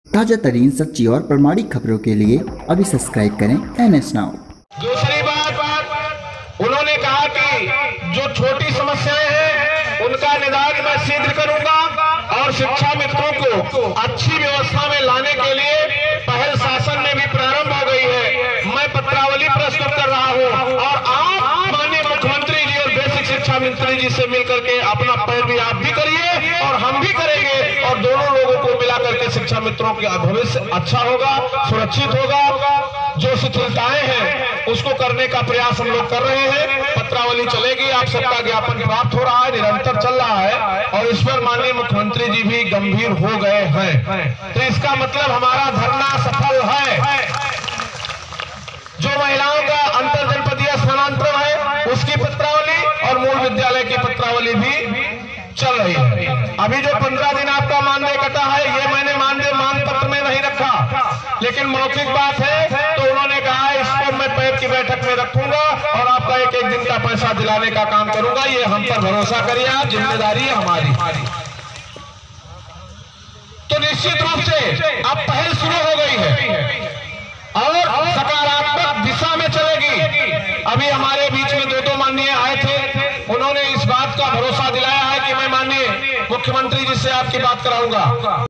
ताजा तरीन सच्ची और प्रामाणिक खबरों के लिए अभी सब्सक्राइब करें NS नाउ। दूसरी बात उन्होंने कहा कि जो छोटी समस्याएं हैं उनका निदान मैं शीघ्र करूंगा और शिक्षा मित्रों को अच्छी व्यवस्था में लाने के लिए पहल शासन में भी प्रारंभ हो गई है। मैं पत्रावली प्रस्तुत कर रहा हूं और आप माननीय मुख्यमंत्री जी और बेसिक शिक्षा मंत्री जी से मिलकर के अपना पहल भी आप भी करिए और हम भी करेंगे और दोनों लोगों को मिलाकर के शिक्षा मित्रों का भविष्य अच्छा होगा, सुरक्षित होगा। जो शिथिलताएं हैं उसको करने का प्रयास हम लोग कर रहे हैं। पत्रावली चलेगी, आप सबका ज्ञापन प्राप्त हो रहा है, निरंतर चल रहा है और इस पर माननीय मुख्यमंत्री जी भी गंभीर हो गए हैं। तो इसका मतलब हमारा धरना सफल है। जो महिलाओं का अंतर जनपदीय स्थानांतरण है उसकी पत्रावली और मूल विद्यालय की पत्रावली भी चल रही है। अभी जो 15 दिन आपका मानदेय कटा है ये मैंने मानदेय मान पत्र में नहीं रखा, लेकिन मौखिक बात है तो उन्होंने कहा इसको मैं पैर की बैठक में रखूंगा और आपका एक एक दिन का पैसा दिलाने का काम करूंगा। ये हम पर भरोसा करिए, आप जिम्मेदारी है हमारी। तो निश्चित रूप से अब पहल शुरू हो गई है और सकारात्मक दिशा में चलेगी। अभी हमारे बीच में दो माननीय आए थे, उन्होंने इस बात का भरोसा दिलाया है कि मैं माननीय मुख्यमंत्री जी से आपकी बात कराऊंगा।